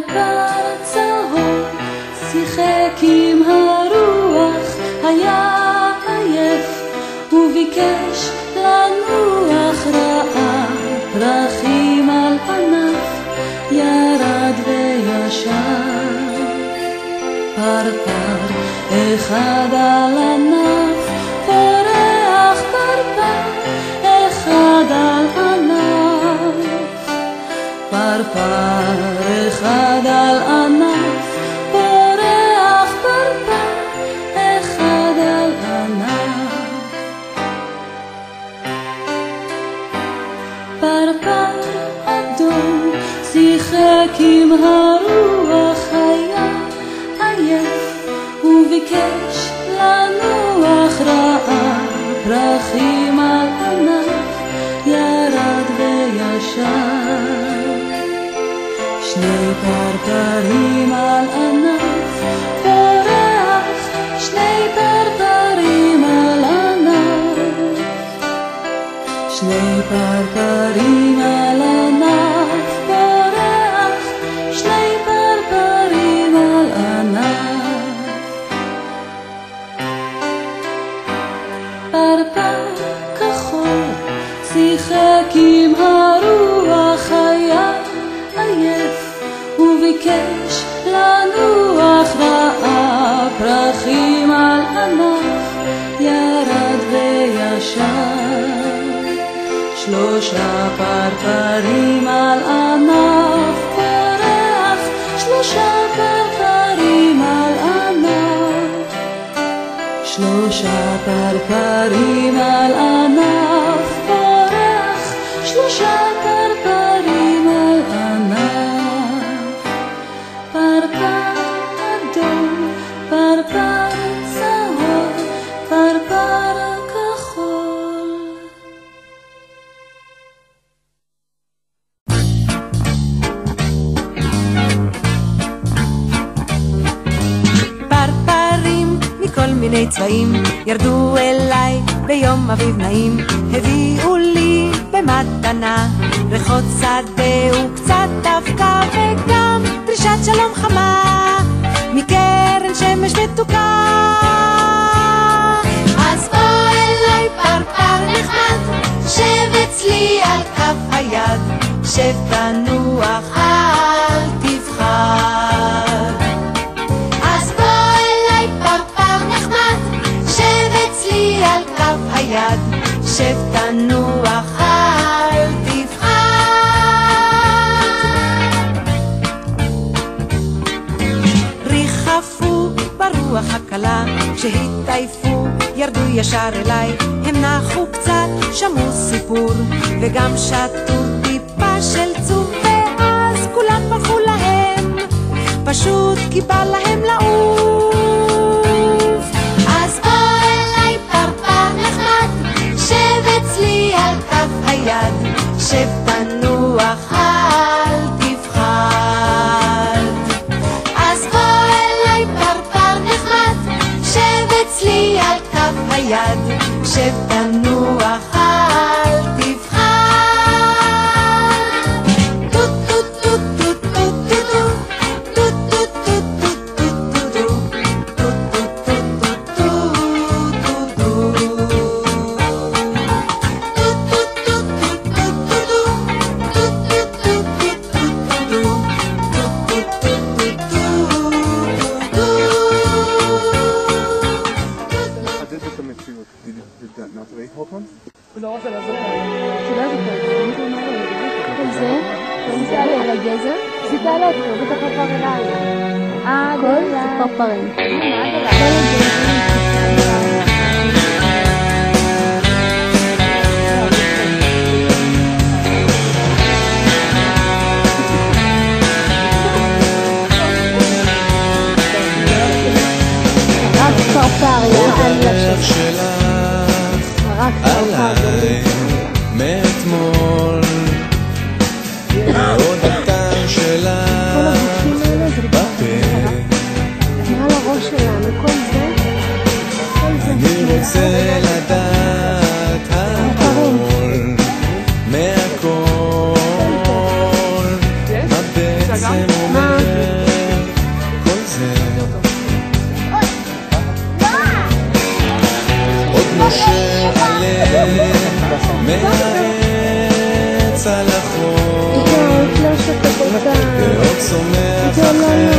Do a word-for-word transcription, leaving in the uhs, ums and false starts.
פרפר צהוב שיחק עם הרוח, היה עייף וביקש לנוח, ראה פרחים על ענף, ירד וישב. פרפר אחד על ענף, פורח פרפר אחד על ענף. פרפר אחד על ענף, פורח פרפר אחד על ענף. פרפר אדום שיחק עם הרוח, היה עייף וביקש לנוח, ראה פרחים על ענף, ירד וישב. שני פרפרים על ענף, פורח שני פרפרים על ענף. שני פרפרים על ענף, פורח שני פרפרים על ענף. פרפר כחול שיחק עם הרוח, היה עייף וביקש לנוח, ראה פרחים על ענף, ירד וישב. שלושה פרפרים על ענף, פורח שלושה פרפרים על ענף. שלושה פרפרים על ענף, פורח שלושה פרפרים על ענף. פרפר אדום, פרפר צהוב, פרפר כחול. פרפרים מכל מיני צבעים ירדו אליי ביום אביב נעים, הביאו לי במתנה ריחות שדה וקצת אבקה, וגם דרישת שלום חמה מקרן שמש מתוקה. אז בוא אליי פרפר נחמד, שב אצלי על כף היד, שב תנוח אל תפחד. אז בוא אליי פרפר נחמד, שב אצלי על כף היד, שב תנוח אל תפחד. ריחפו ברוח הקלה, כשהתעייפו ירדו ישר אליי, הם נחו קצת, שמעו סיפור וגם שתו טיפה של צוף, ואז כולם ברחו להם, פשוט כי בא להם לעוף. אז בוא אליי פרפר נחמד, שב אצלי על כף היד, שב תנוח אל תפחד. אז בוא אליי פרפר נחמד, שב אצלי על כף היד, שב תנוח אל תפחד. טוט טוט טוט טוט טוט טוט טוט טוט טוט טוט טוט טוט הוא לא רוצה לעזור לה. שאלה זאת אומרת, אני לא אומרת, כל זה, זה עלה על הגזר, זה תעלה את זה, זה פרפר אליי. אה, כל זה פרפרים. מה זה? רק פרפר, יאללה שלך. עליי מאתמול, ועוד הטעם שלך בפה, אני רוצה לדעת הכל מהכל, מה בעצם אומר צומח אחר